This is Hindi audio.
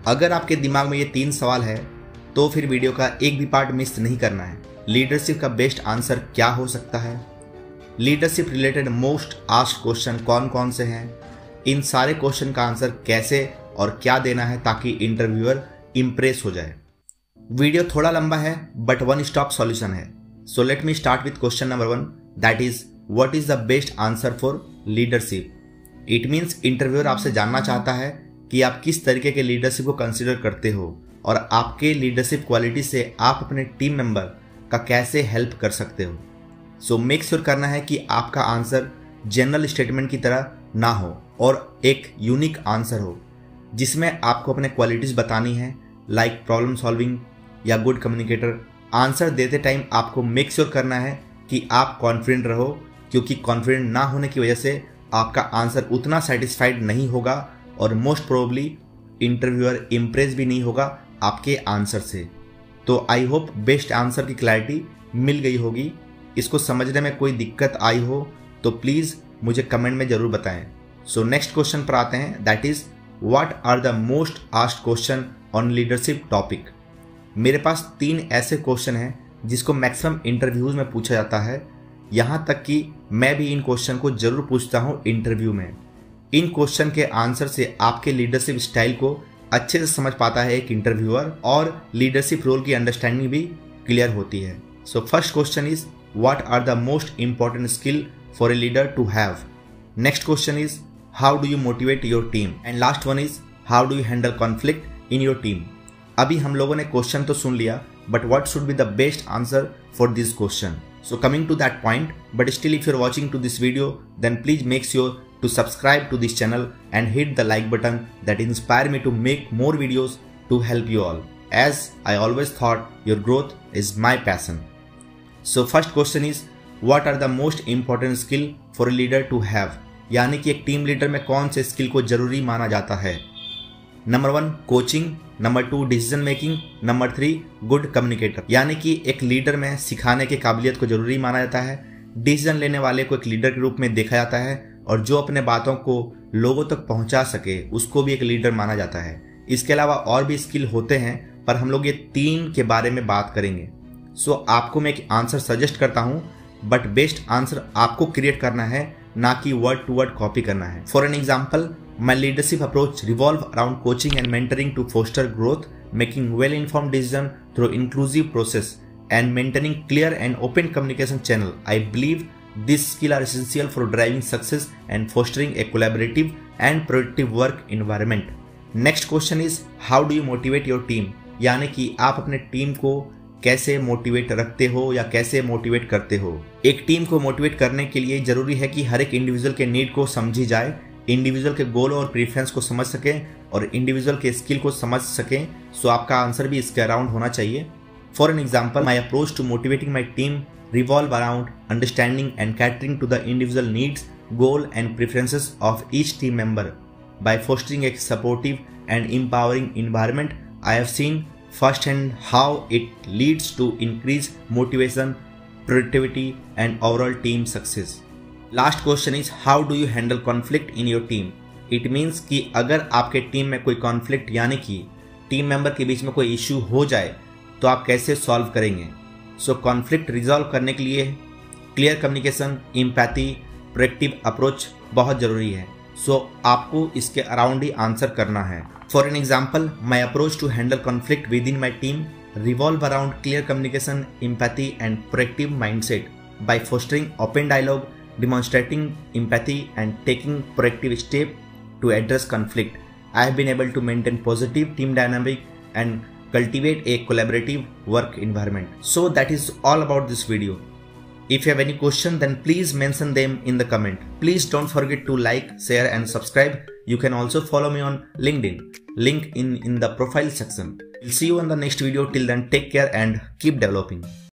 अगर आपके दिमाग में ये 3 सवाल है तो फिर वीडियो का एक भी पार्ट मिस नहीं करना है। लीडरशिप का बेस्ट आंसर क्या हो सकता है, leadership related most asked question कौन कौन से हैं, इन सारे क्वेश्चन का आंसर कैसे और क्या देना है ताकि इंटरव्यूअर इम्प्रेस हो जाए। वीडियो थोड़ा लंबा है बट वन स्टॉप सॉल्यूशन है। So let me start with question number 1, that is what is the best answer for leadership. It means interviewer आपसे जानना चाहता है कि आप किस तरीके के लीडरशिप को कंसिडर करते हो और आपके लीडरशिप क्वालिटी से आप अपने टीम मेंबर का कैसे हेल्प कर सकते हो। सो मेक श्योर करना है कि आपका आंसर जनरल स्टेटमेंट की तरह ना हो और एक यूनिक आंसर हो जिसमें आपको अपने क्वालिटीज बतानी है, लाइक प्रॉब्लम सॉल्विंग या गुड कम्युनिकेटर। आंसर देते टाइम आपको मेक श्योर करना है कि आप कॉन्फिडेंट रहो, क्योंकि कॉन्फिडेंट ना होने की वजह से आपका आंसर उतना सेटिस्फाइड नहीं होगा और मोस्ट प्रोबेबली इंटरव्यूअर इम्प्रेस भी नहीं होगा आपके आंसर से। तो आई होप बेस्ट आंसर की क्लैरिटी मिल गई होगी। इसको समझने में कोई दिक्कत आई हो तो प्लीज़ मुझे कमेंट में ज़रूर बताएं। सो नेक्स्ट क्वेश्चन पर आते हैं, that is what are the most asked question on leadership topic. मेरे पास 3 ऐसे क्वेश्चन हैं जिसको मैक्सिमम इंटरव्यूज़ में पूछा जाता है, यहाँ तक कि मैं भी इन क्वेश्चन को ज़रूर पूछता हूँ इंटरव्यू में। इन क्वेश्चन के आंसर से आपके लीडरशिप स्टाइल को अच्छे से समझ पाता है एक इंटरव्यूअर और लीडरशिप रोल की अंडरस्टैंडिंग भी क्लियर होती है। So first question is what are the most important skill for a leader to have. Next question is how do you motivate your team, and last one is how do you handle conflict in your team. अभी हम लोगों ने क्वेश्चन तो सुन लिया, but what should be the best answer for this question. So coming to that point, but still if you're watching to this video, then please make sure to subscribe to this channel and hit the like button that inspire me to make more videos to help you all, as I always thought your growth is my passion. So first question is what are the most important skill for a leader to have, यानी कि एक टीम लीडर में कौन से स्किल को जरूरी माना जाता है। Number 1 coaching, number 2 decision making, number 3 good communicator, यानी कि एक लीडर में सिखाने की काबिलियत को जरूरी माना जाता है। डिसीजन लेने वाले को एक लीडर के रूप में देखा जाता है और जो अपने बातों को लोगों तक पहुंचा सके उसको भी एक लीडर माना जाता है। इसके अलावा और भी स्किल होते हैं पर हम लोग ये 3 के बारे में बात करेंगे। सो आपको मैं एक आंसर सजेस्ट करता हूँ, बट बेस्ट आंसर आपको क्रिएट करना है, ना कि वर्ड टू वर्ड कॉपी करना है। For an example, my leadership approach revolve around coaching and mentoring to foster growth, making well-informed decision through inclusive process and maintaining clear and open communication channel. I believe these skills are essential for driving success and fostering a collaborative and productive work environment. Next question is how do you motivate your team, यानी कि आप अपने टीम को कैसे मोटिवेट रखते हो या कैसे मोटिवेट करते हो। एक टीम को मोटिवेट करने के लिए जरूरी है कि हर एक इंडिविजुअल के नीड को समझी जाए, इंडिविजुअल के गोल और प्रेफरेंस को समझ सकें और इंडिविजुअल के स्किल को समझ सकें। सो आपका आंसर भी इसके अराउंड होना चाहिए। For an example, my approach to motivating my team revolve around understanding and catering to the individual needs, goal and preferences of each team member by fostering a supportive and empowering environment. I have seen firsthand how it leads to increased motivation, productivity and overall team success. Last question is how do you handle conflict in your team. It means कि अगर आपके टीम में कोई कॉन्फ्लिक्ट यानी कि टीम मेंबर के बीच में कोई इश्यू हो जाए तो आप कैसे सॉल्व करेंगे। सो कॉन्फ्लिक्ट रिजॉल्व करने के लिए clear communication, empathy, proactive approach बहुत ज़रूरी है। सो आपको इसके अराउंड ही आंसर करना है। For an example, my approach to handle conflict with in my team revolve around clear communication, empathy and proactive mindset by fostering open dialogue, demonstrating empathy and taking proactive step to address conflict. I have been able to maintain positive team dynamic and cultivate a collaborative work environment. So that is all about this video. If you have any question, then please mention them in the comment. Please don't forget to like, share and subscribe. You can also follow me on LinkedIn. Link in the profile section. We'll see you on the next video. Till then, take care and keep developing.